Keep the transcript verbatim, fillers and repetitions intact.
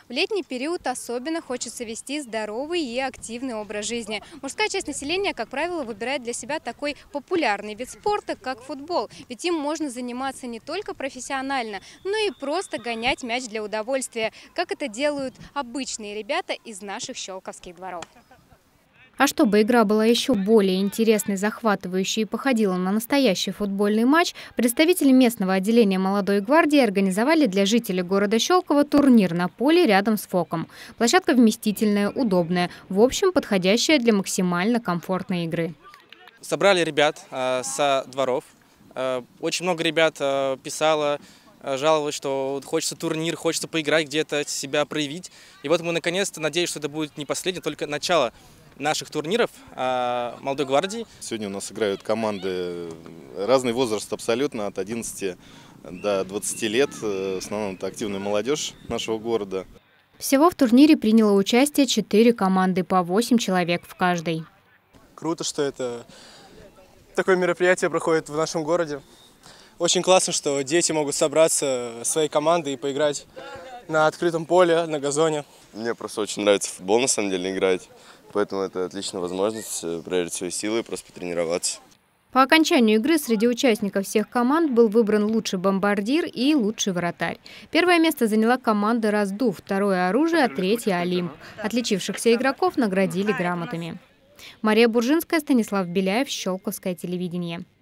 В летний период особенно хочется вести здоровый и активный образ жизни. Мужская часть населения, как правило, выбирает для себя такой популярный вид спорта, как футбол. Ведь им можно заниматься не только профессионально, но и просто гонять мяч для удовольствия, как это делают обычные ребята из наших щелковских дворов. А чтобы игра была еще более интересной, захватывающей и походила на настоящий футбольный матч, представители местного отделения молодой гвардии организовали для жителей города Щелково турнир на поле рядом с ФОКом. Площадка вместительная, удобная, в общем, подходящая для максимально комфортной игры. Собрали ребят э, со дворов. Э, очень много ребят э, писало, э, жаловалось, что хочется турнир, хочется поиграть где-то, себя проявить. И вот мы наконец-то, надеюсь, что это будет не последнее, только начало наших турниров молодой гвардии. Сегодня у нас играют команды, разный возраст абсолютно, от одиннадцати до двадцати лет. В основном это активная молодежь нашего города. Всего в турнире приняло участие четыре команды, по восемь человек в каждой. Круто, что это такое мероприятие проходит в нашем городе. Очень классно, что дети могут собраться своей командой и поиграть на открытом поле, на газоне. Мне просто очень нравится футбол, на самом деле, играть. Поэтому это отличная возможность проверить свои силы и просто потренироваться. По окончанию игры среди участников всех команд был выбран лучший бомбардир и лучший вратарь. Первое место заняла команда «Раздув», второе «Оружие», а третье «Олимп». Отличившихся игроков наградили грамотами. Мария Буржинская, Станислав Беляев, Щелковское телевидение.